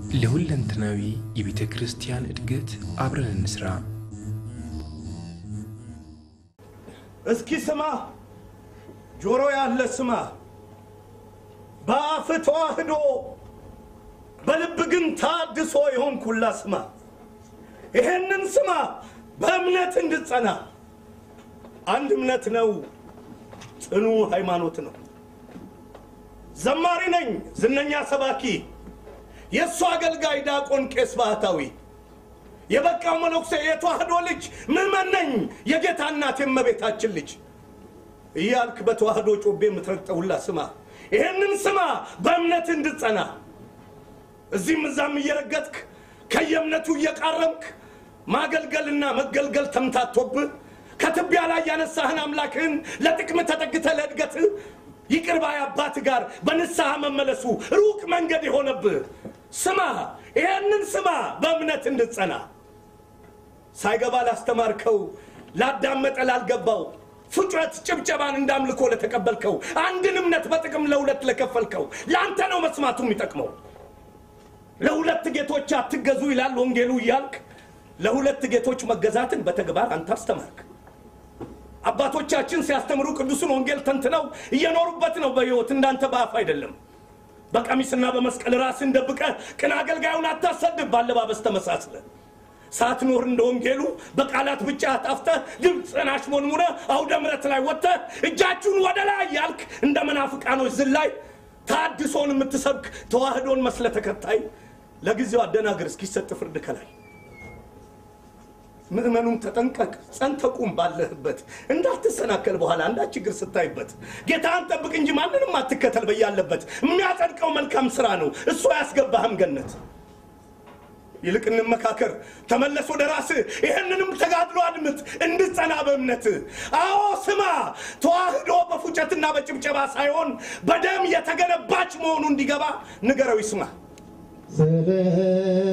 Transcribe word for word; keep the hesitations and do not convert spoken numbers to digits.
ለሁለንተናዊ የቤተ ክርስቲያን እድገት አብረን እንስራ። እስኪ ስማ ጆሮ ያለ ስማ በአፍ ተዋህዶ በልብ ግን ታድሶ ይሆን ኩላ ስማ ይሄንን ስማ በእምነት እንድጸና አንድ እምነት ነው ጽኑ ሃይማኖት ነው ዘማሪ ነኝ ዝነኛ ሰባኪ የሱ አገልጋይ ዳቆን ቄስ ባህታዊ የበቃው መነኩሴ የተዋህዶ ልጅ ምዕመን ነኝ የጌታ እናት የመቤታችን ልጅ እያልክ በተዋህዶ ጮቤ የምትረግጠውላ ስማ ይሄንን ስማ በእምነት እንድጸና እዚህም እዛም እየረገጥክ ከየእምነቱ እየቃረምክ ማገልገልና መገልገል ተምታቶብህ ከትቢያ ላይ ያነሳህን አምላክህን ለጥቅም ተጠግተህ ለእድገትህ ይቅር ባይ አባት ጋር በንስሐ መመለሱ ሩቅ መንገድ የሆነብህ ስማ ይሄንን ስማ በእምነት እንድጸና ሳይገባ ላስተማርከው ላዳመጠ ላልገባው ፍጥረት ጭብጨባን እንዳምልኮ ለተቀበልከው አንድን እምነት በጥቅም ለሁለት ለከፈልከው ላንተ ነው መስማቱ የሚጠቅመው ለሁለት ጌቶች አትገዙ ይላል ወንጌሉ ይያልክ ለሁለት ጌቶች መገዛትን በተግባር አንተ አስተማርክ አባቶቻችን ሲያስተምሩ ቅዱስን ወንጌል ተንትነው እየኖሩበት ነው በህይወት እንዳንተ ባፍ አይደለም በቀሚስና በመስቀል ራስን ደብቀ ቅን አገልጋዩን አታሰድብ ባለባበስ ተመሳስለ ሳትኖር እንደ ወንጌሉ በቃላት ብቻ አጣፍተ ድምጽን አሽሞንሙነ አውደ ምሕረት ላይ ወጥተ እጃችሁን ወደ ላይ ያልክ እንደ መናፍቃኖች ዝላይ ታድሶን የምትሰብክ ተዋህዶን መስለ ተከታይ ለጊዜው አደናግር እስኪሰጥ ፍርድ ከላይ ምእመኑን ተጠንቀቅ ጸንተቁም ባለህበት እንዳትሰናከል በኋላ አንዳ ችግር ስታይበት ጌታን ጠብቅ እንጂ ማንንም አትከተል በያለበት የሚያጸድቀው መልካም ስራ ነው እሱ ያስገባህም ገነት ይልቅ እንመካከር ተመለስ ወደ ራስህ ይሄንንም ተጋድሎ አድምጥ እንድጸና በእምነት አዎ ስማ ተዋህዶ በፉጨትና በጭብጨባ ሳይሆን በደም የተገነባች መሆኑ እንዲገባ ንገረው ይስማ